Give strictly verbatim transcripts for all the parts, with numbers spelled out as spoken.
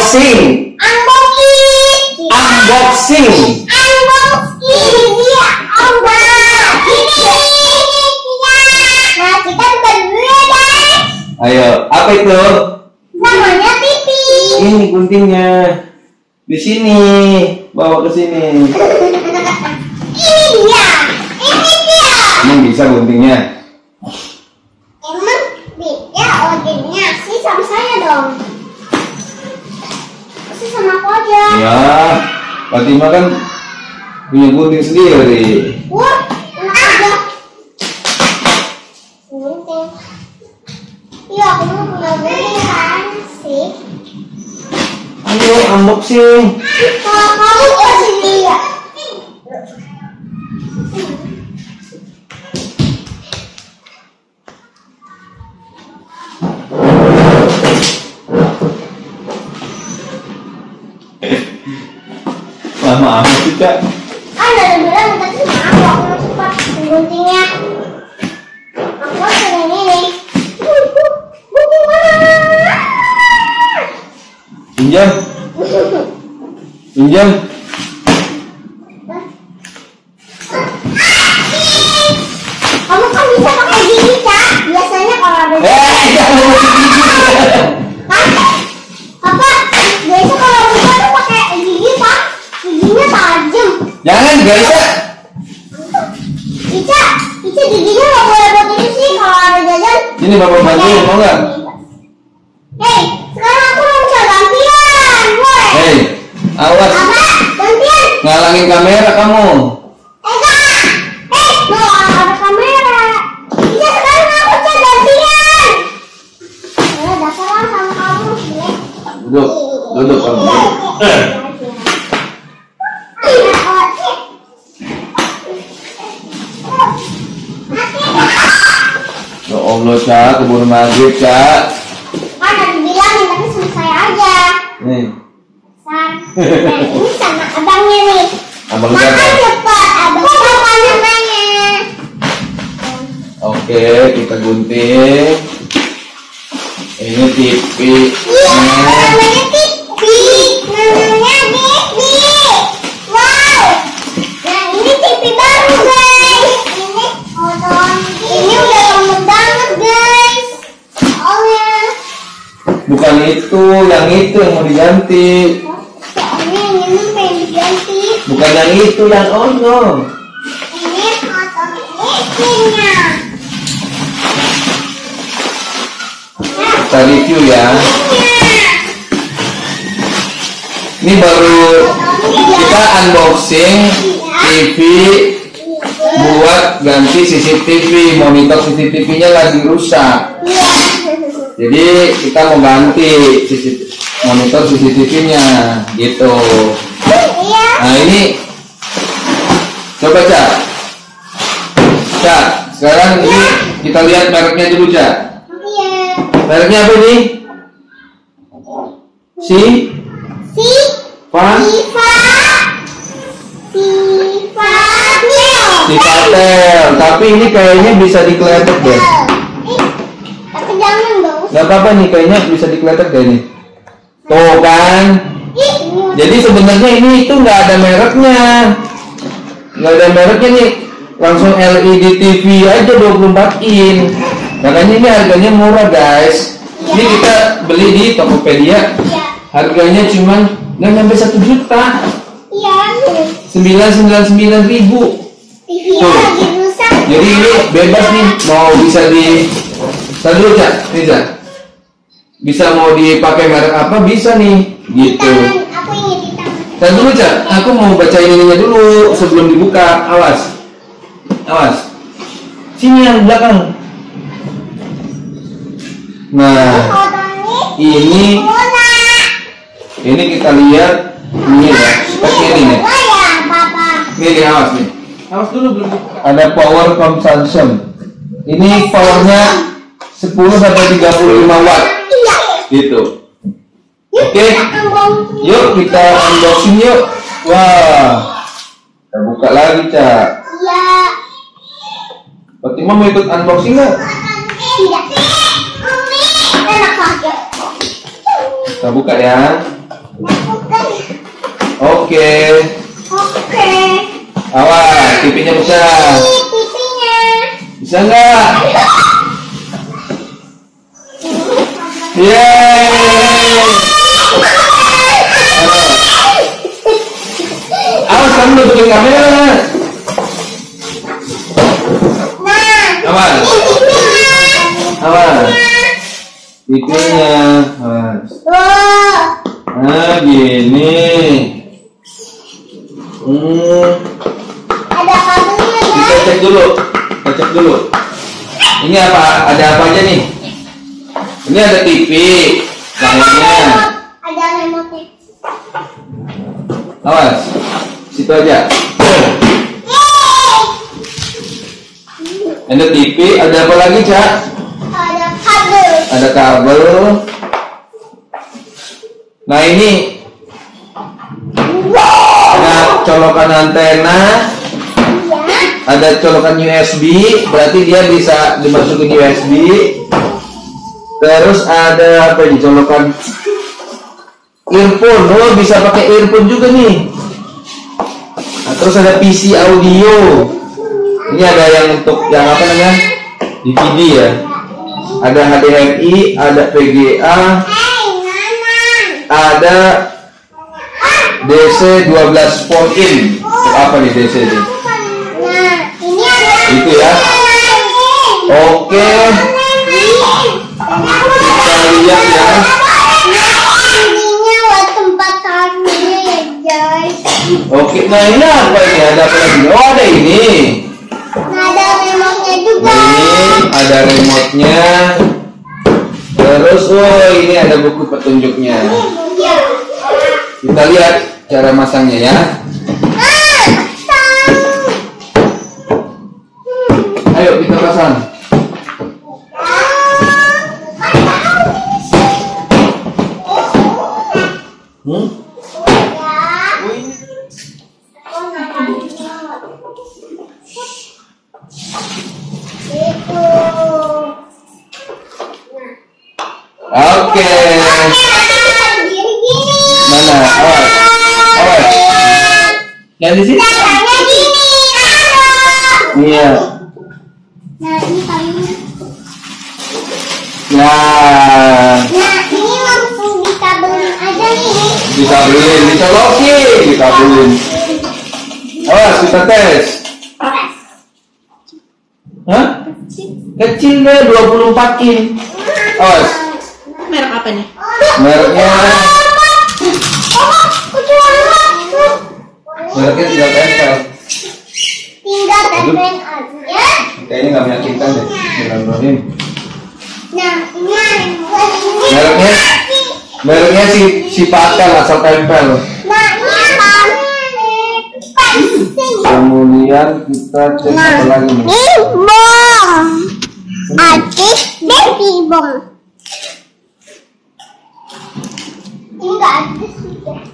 Unboxing. Unboxing. Unboxing. Unboxing. Iya, ombak. Ini. Nah, kita buka dulu ya, guys. Ayo, apa itu? Namanya pipi. Ini guntingnya. Di sini. Bawa ke sini. Ini dia. Ini dia. Emang bisa guntingnya? Emang beda odengnya sih sama saya dong. Sih sama aku aja. Ya, Fatima kan punya gunting sendiri. Wah, enak aja. Gunting. Iya, aku mau punya gunting kan sih. Ayo unboxing. Kalau kamu ke sini ya. Lama amat sih, Kak. Ah, udah bilang tadi sama aku, aku mau cepat guntingnya. Aku pengen ini. Gunting mana? Pinjam. Pinjam. Kamu kan bisa pakai gigi, Kak. Biasanya kalau ada Eh, jangan masuk gigi. Hah? Apa? Biasa kalau buka tuh pakai gigi, Pak. Giginya tajam. Jangan, gak bisa. Ica, Ica giginya nggak boleh buat ini sih kalau ada jajan. Ini bapak bantuin, mau nggak? Hei, sekarang aku mau bisa gantian. Woi. Hei, awas. Apa? Gantian. Ngalangin kamera kamu. Eh, Kak. Eh, loh, ada kamera. Ica, sekarang aku bisa gantian. Eh, dasar lah sama kamu. Jelek. Duduk, duduk kamu. Eh. Ya Allah, Cak, keburu maghrib, Cak. Kan udah dibilangin, tapi sama saya aja. Nih, San. Nah, ini sama abangnya nih. abang Makan siapa? cepat, abang siapa namanya? Oke, kita gunting. Ini T V. Iya, namanya Tipi. Namanya Bibi. Wow. Nah, ini Tipi baru, guys. Ini oton. Ini udah lama banget, guys. Soalnya. Bukan itu, yang itu yang mau diganti. Soalnya yang ini pengen diganti. Bukan yang itu, yang ono. Ini oton istrinya. Kita review ya. Ini baru kita unboxing T V buat ganti C C T V. Monitor C C T V-nya lagi rusak. Iya. Jadi kita mau ganti C C T V, monitor C C T V-nya gitu. Iya. Nah ini coba, Cak. Cak, sekarang ini kita lihat mereknya dulu, Cak. Iya. Mereknya apa nih? Si Si Pan Siva Siva Si Patel. Tapi ini kayaknya bisa dikeletek deh. Eh, tapi jangan dong. Gak apa-apa nih, kayaknya bisa dikeletek deh nih. Tuh kan. Ih, Jadi sebenarnya ini itu nggak ada mereknya. Nggak ada mereknya nih. Langsung L E D T V aja dua puluh empat in. Makanya ini harganya murah, guys. Ini kita beli di Tokopedia. iya, Harganya cuma nggak sampai satu juta. iya. Sembilan ratus sembilan puluh sembilan ribu. T V-nya lagi rusak. Jadi ini bebas nih, mau bisa di Tadi dulu, Cak, nih, Cak. Bisa mau dipakai merek apa bisa nih, Di gitu. tangan, aku ingin di tangan. Tadi dulu, Cak, aku mau bacain ininya dulu sebelum dibuka. Awas, awas. Sini yang belakang. Nah, ini ini kita lihat ini ya, seperti ini nih. ya, Papa. Nih, nih, awas nih. Awas dulu belum dibuka. Ada power consumption. Ini powernya sepuluh sampai tiga puluh lima watt. Iya. Gitu. Yuk, Oke. kita unboxing. Yuk kita unboxing yuk. Wah. Kita buka lagi, Cak. Iya. Fatima mau ikut unboxing nggak? Tidak. Enak aja. Kita buka ya. Oke. Oke. Awas, pipinya besar. Pipinya. Bisa nggak? Yeay. Awas, kamu nutupin kamera. Awas. Awas. Pipinya. Awas. Nah, gini. Hmm. Ada kabelnya, Kita guys. cek dulu. Kita cek dulu. Ini apa? Ada apa aja nih? Ini ada T V. Layarnya. Ada remote. Awas. Situ aja. Ada T V. Ada apa lagi, Cak? Ada kabel. Ada kabel. Nah, ini ada colokan antena, Iya. ada colokan U S B, berarti dia bisa dimasukin U S B. Terus ada apa ini, colokan earphone, oh bisa pakai earphone juga nih. Nah, terus ada P C audio. Ini ada yang untuk yang apa namanya, D V D ya. Ada H D M I, ada V G A, Hei, Nana. ada D C dua belas volt in. Apa nih D C ini? Nah, ini ada. Itu ya. Oke. Kita lihat ya. Ini buat tempat taruhnya ya, guys. Oke, nah ini apa ini? Ada apa lagi? Oh, ada ini. Nah, ada remote-nya juga. Nah, ini ada remote-nya. Terus, oh ini ada buku petunjuknya. Iya. Kita lihat cara masangnya ya. Ah, pasang. Ayo kita pasang. Hmm? Oke. Mana? Awas. Awas. Yang di sini? Iya. Nah, ini kayunya. Nah, Nah, ini langsung dikabelin aja nih. dikabelin, dicolokin, dikabelin. Awas, kita tes. Hah? Kecil deh, dua puluh empat in. Awas. Merek apa nih? Mereknya, Oh, kecil banget. mereknya tidak tempel. Tinggal tempelin aja. Kayaknya nggak meyakinkan deh. Bismillahirrahmanirrahim. Nah, ini ini. Mereknya, mereknya si si patel asal tempel. Nah, ini apa? Pensil. Kemudian kita cek apa lagi nih? Ini bom. Adik baby bom. Ini nggak ada sih.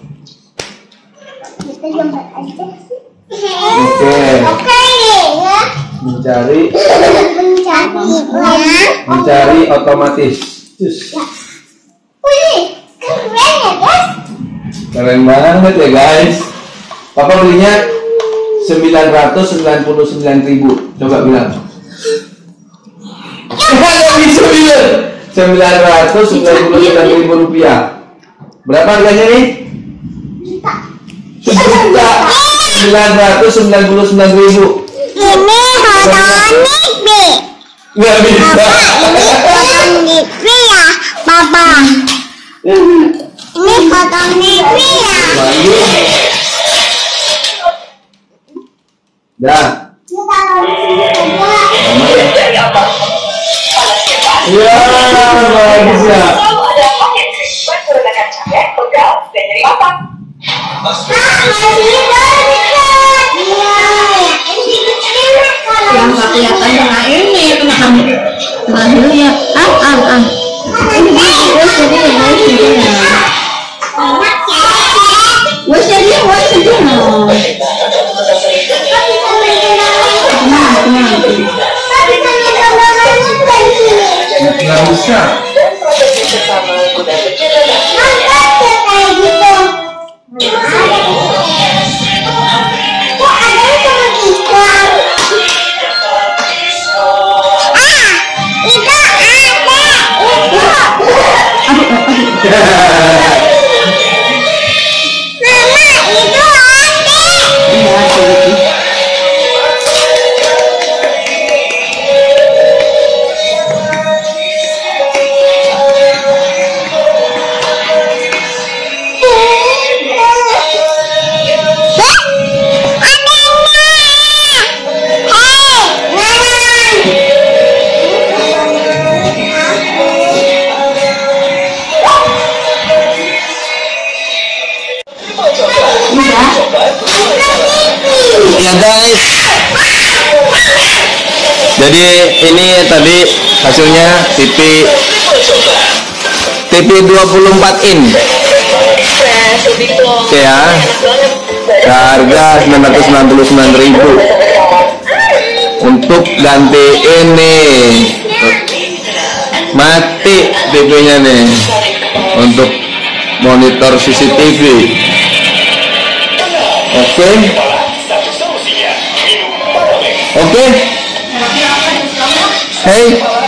Kita gambar aja sih. Oke. Oke ya. Mencari, Mencarinya. mencari otomatis. Cus. Wih, keren ya guys. Keren banget ya guys. Papa belinya sembilan ratus sembilan puluh sembilan ribu. Coba bilang. Nggak bisa bilang. sembilan ratus sembilan puluh sembilan ribu rupiah. Berapa harganya nih? Juta. sembilan ratus sembilan puluh sembilan ribu. Ini fotonik bi. Nggak bisa. Fotonik bi ya, Papa. Ini fotonik bi ya. Bayu. Dah. Ini taruh di sini aja. Ya, bagus ya. ada paket Christmas menggunakan jaket, hotel, dan dari apa? Ah, masih dekat. Iya. Yang nggak kelihatan kena ini, kena kamu. Kena lihat. Ah, ah, ah. Ini guys, jadi ya guys, jadi ya. Guys, jadi ya guys, jadi ya. Nah, nah. Nggak bisa. Dan proses bersama guna perjalanan. Angkat ya kayak gitu. Jadi ini tadi hasilnya T V T V dua puluh empat in. Oke ya. Harga sembilan ratus sembilan puluh sembilan ribu. Untuk ganti ini mati T V-nya nih. Untuk monitor C C T V. Oke. Oke. Hey.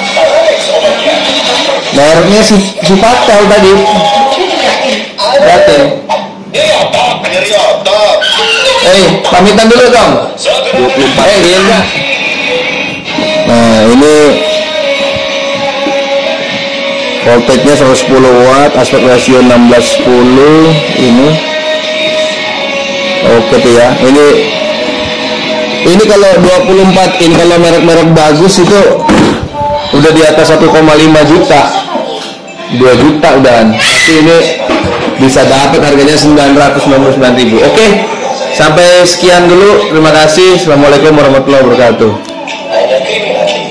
Mereknya si si Patel tadi. Patel. Eh, pamitan dulu dong. Eh, iya enggak. Nah, ini voltage-nya seratus sepuluh watt, aspek rasio enam belas sepuluh ini. Oke tuh ya. Ini ini kalau dua puluh empat in, kalau merek-merek bagus itu udah di atas satu koma lima juta. dua juta udahan. Tapi ini bisa dapat harganya sembilan ratus sembilan puluh sembilan ribu. Oke. Sampai sekian dulu. Terima kasih. Assalamualaikum warahmatullahi wabarakatuh.